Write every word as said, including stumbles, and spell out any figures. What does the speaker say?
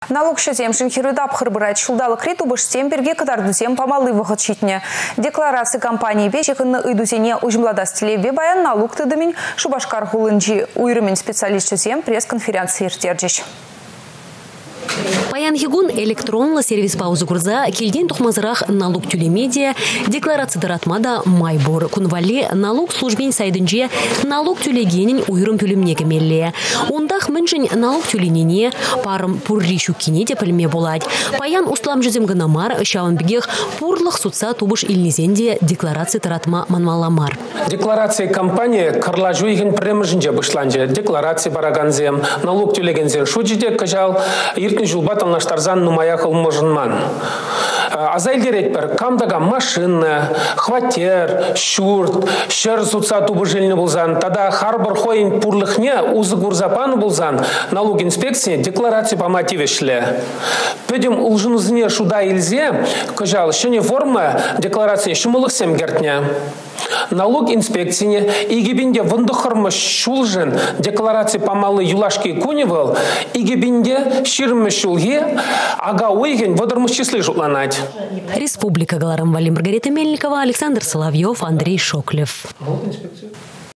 Налог шазем шинхирудап хырбырать шулдалы криту быштем берге кадардузем помалы выход читне. Декларации компании бечекны идузене ужмладастилебе баян налог тыдымень Шубашкар хулынжи уйрымень специалист-шазем пресс-конференции иртердж. Паян Хигун электронный сервис паузы курза кильден тухмазырах налог тюлемедия декларация даратмада майбор кунвали налог службень сайдынже налог тюлегенин уйрым пюлемне кемелле. Ондах мэнжень налог тюленине парым пурри щуккине депельме булать. Паян устлам жизем ганамар шаунбегех пурлых судца тубыш ильнезенде декларация таратма манмаламар. Декларация компании карлажуйген премжинже бышланже декларация бараганзем налог тюлегензен шуджиде кажал иркин жулбатал наш тарзан нумаяхал можынман. Азайлдерет бір камдага машина, хватер, шурт, шер судца тубыжельны булзан, тада харбар хойн пурлыхне узы гурзапан булзан, налог инспекции декларации по мотивешле. Педем улжынузне шуда ильзе, кажал, еще не форма декларации, еще мулыхсем гертня. Налог инспекции и гибинде вандухарма шулжен декларации помалы юлашки куневал и гибинде ширме шулге ага уйген водорму числе жутланать. Республика Галарам Вали Маргарита Мельникова, Александр Соловьев, Андрей Шоклев.